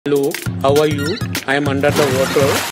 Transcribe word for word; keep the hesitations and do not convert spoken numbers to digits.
Hello, how are you? I am under the water.